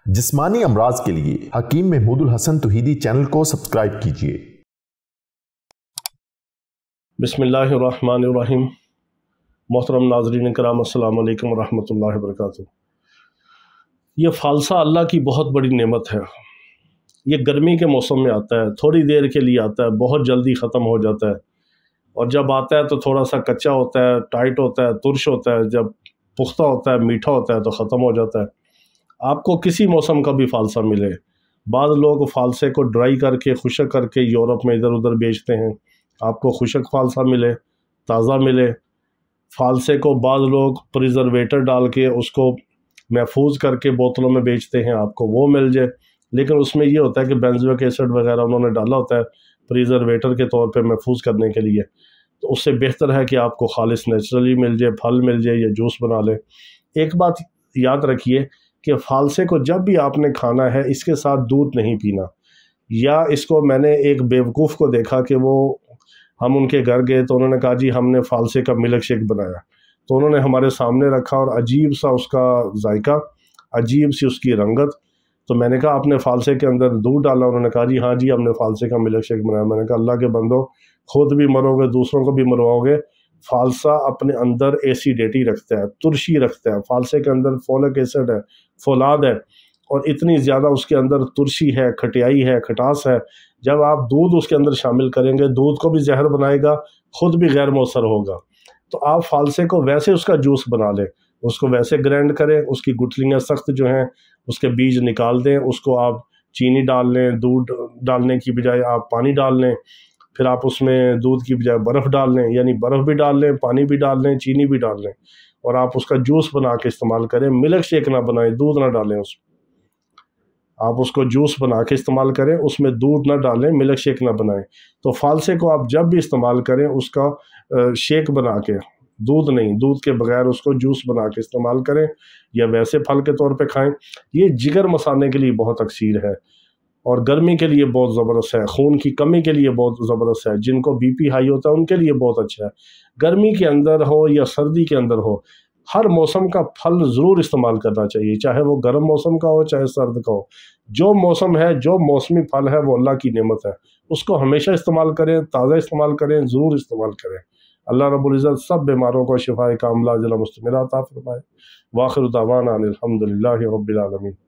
جسمانی امراض کے لیے حکیم محمود الحسن توحیدی چینل کو سبسکرائب کیجیے۔ بسم اللہ الرحمن الرحیم۔ محترم ناظرین کرام، السلام علیکم ورحمۃ اللہ وبرکاتہ۔ یہ فالسا اللہ کی بہت بڑی نعمت ہے۔ یہ گرمی کے موسم میں آتا ہے، تھوڑی دیر کے لیے آتا ہے، بہت جلدی ختم ہو جاتا ہے، اور جب آتا ہے تو تھوڑا سا کچا ہوتا ہے، ٹائٹ ہوتا ہے، ترش ہوتا ہے، جب پختہ ہوتا ہے، میٹھا ہوتا ہے تو ختم ہو جاتا ہے۔ آپ کو کسی موسم کا بھی فالسا ملے، بعض لوگ فالسے کو ڈرائی کر کے خشک کر کے یورپ میں ادھر ادھر بیچتے ہیں، آپ کو خشک فالسا ملے، تازہ ملے۔ فالسے کو بعض لوگ پریزرویٹر ڈال کے اس کو محفوظ کر کے بوتلوں میں بیچتے ہیں، آپ کو وہ مل جائے، لیکن اس میں یہ ہوتا ہے کہ بینزوئک ایسڈ وغیرہ انہوں نے ڈالا ہوتا ہے پریزرویٹر کے طور پہ محفوظ کرنے کے لیے، تو اس سے بہتر ہے کہ آپ کو خالص نیچرلی مل جائے، پھل مل جائے یا جوس بنا لیں۔ ایک بات یاد رکھیے کہ فالسے کو جب بھی آپ نے کھانا ہے اس کے ساتھ دودھ نہیں پینا۔ یا اس کو میں نے ایک بیوقوف کو دیکھا کہ وہ ہم ان کے گھر گئے تو انہوں نے کہا جی ہم نے فالسے کا ملک شیک بنایا، تو انہوں نے ہمارے سامنے رکھا اور عجیب سا اس کا ذائقہ، عجیب سی اس کی رنگت، تو میں نے کہا آپ نے فالسے کے اندر دودھ ڈالا؟ انہوں نے کہا جی ہاں جی ہم نے فالسے کا ملک شیک بنایا۔ میں نے کہا اللہ کے بندو، خود بھی مرو گے دوسروں کو بھی مرواؤ گے۔ فالسا اپنے اندر ایسیڈیٹی رکھتا ہے، ترشی رکھتا ہے، فالسے کے اندر فولک ایسڈ ہے، فولاد ہے، اور اتنی زیادہ اس کے اندر ترشی ہے، کھٹیائی ہے، کھٹاس ہے۔ جب آپ دودھ اس کے اندر شامل کریں گے، دودھ کو بھی زہر بنائے گا، خود بھی غیر مؤثر ہوگا۔ تو آپ فالسے کو ویسے اس کا جوس بنا لیں، اس کو ویسے گرینڈ کریں، اس کی گٹلیاں سخت جو ہیں اس کے بیج نکال دیں، اس کو آپ چینی ڈال لیں، دودھ ڈالنے کی بجائے آپ پانی ڈال لیں، پھر آپ اس میں دودھ کی بجائے برف ڈال لیں، یعنی برف بھی ڈال لیں، پانی بھی ڈال لیں، چینی بھی ڈال لیں، اور آپ اس کا جوس بنا کے استعمال کریں۔ ملک شیک نہ بنائیں، دودھ نہ ڈالیں اس میں، آپ اس کو جوس بنا کے استعمال کریں، اس میں دودھ نہ ڈالیں، ملک شیک نہ بنائیں۔ تو فالسے کو آپ جب بھی استعمال کریں اس کا شیک بنا کے، دودھ نہیں، دودھ کے بغیر اس کو جوس بنا کے استعمال کریں، یا ویسے پھل کے طور پہ کھائیں۔ یہ جگر مسانے کے لیے بہت اکثیر ہے، اور گرمی کے لیے بہت زبردست ہے، خون کی کمی کے لیے بہت زبردست ہے، جن کو بی پی ہائی ہوتا ہے ان کے لیے بہت اچھا ہے۔ گرمی کے اندر ہو یا سردی کے اندر ہو، ہر موسم کا پھل ضرور استعمال کرنا چاہیے، چاہے وہ گرم موسم کا ہو چاہے سرد کا ہو۔ جو موسم ہے، جو موسمی پھل ہے وہ اللہ کی نعمت ہے، اس کو ہمیشہ استعمال کریں، تازہ استعمال کریں، ضرور استعمال کریں۔ اللہ رب العزت سب بیماروں کو شفائے کاملہ عاجلہ مستمرہ عطا فرمائے۔ وآخر دعوانا ان الحمد للہ رب العالمین۔